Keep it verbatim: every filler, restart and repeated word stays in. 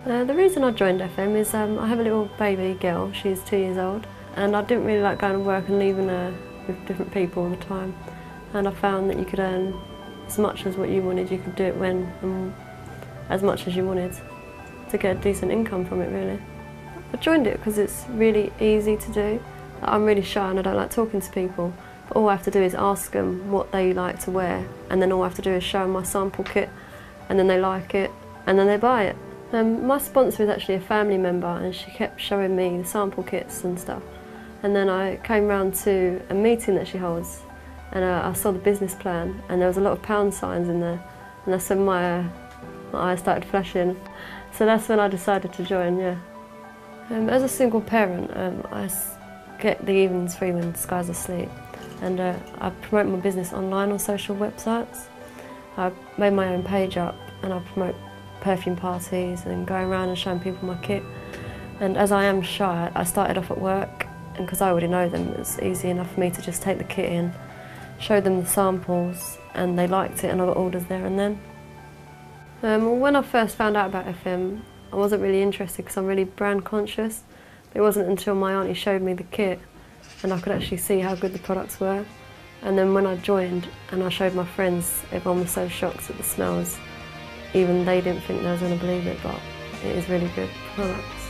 Uh, the reason I joined F M is um, I have a little baby girl, she's two years old, and I didn't really like going to work and leaving her with different people all the time. And I found that you could earn as much as what you wanted, you could do it when and as much as you wanted to get a decent income from it, really. I joined it because it's really easy to do. I'm really shy and I don't like talking to people, but all I have to do is ask them what they like to wear, and then all I have to do is show them my sample kit, and then they like it, and then they buy it. Um, my sponsor is actually a family member, and she kept showing me the sample kits and stuff. And then I came round to a meeting that she holds, and uh, I saw the business plan, and there was a lot of pound signs in there, and that's when my, uh, my eyes started flashing. So that's when I decided to join, yeah. Um, as a single parent, um, I get the evenings free when Sky's asleep, and uh, I promote my business online on social websites. I made my own page up, and I promote perfume parties and going around and showing people my kit. And as I am shy, I started off at work, and because I already know them, it's easy enough for me to just take the kit in, show them the samples, and they liked it, and I got orders there and then. Um, well, when I first found out about F M, I wasn't really interested because I'm really brand conscious. It wasn't until my auntie showed me the kit and I could actually see how good the products were. And then when I joined and I showed my friends, everyone was so shocked at the smells. Even they didn't think they was going to believe it, but it is really good products.